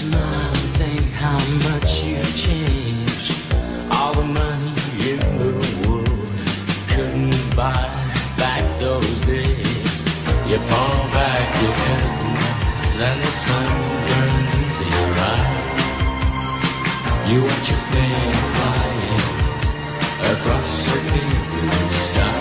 smile and think how much you've changed. All the money in the world couldn't buy back those days. You pull back your curtains and the sun burns into your eyes. You watch a plane flying across the big blue sky.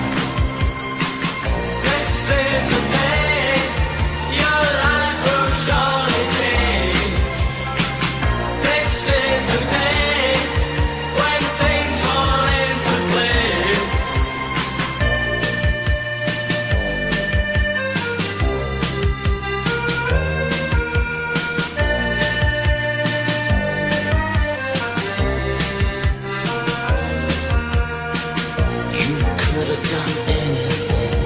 This is a day your life will surely change. This is a day when things fall into place. You could have done anything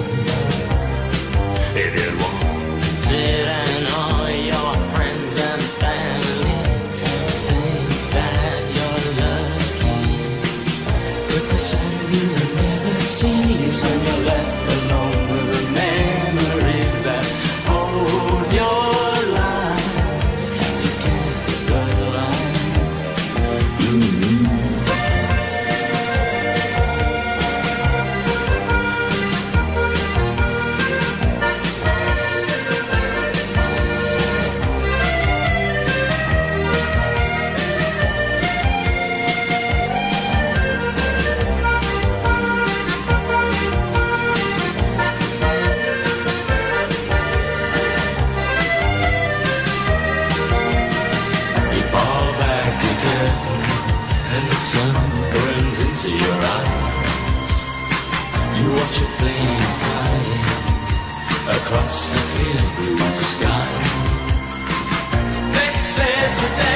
if you wanted, and all your friends and family think that you're lucky. But the side of you that never sees when you're left alone with the memories that hold your life together. You fall back again, and the sun burns into your eyes. You watch a plane flying across a clear blue sky. This is the day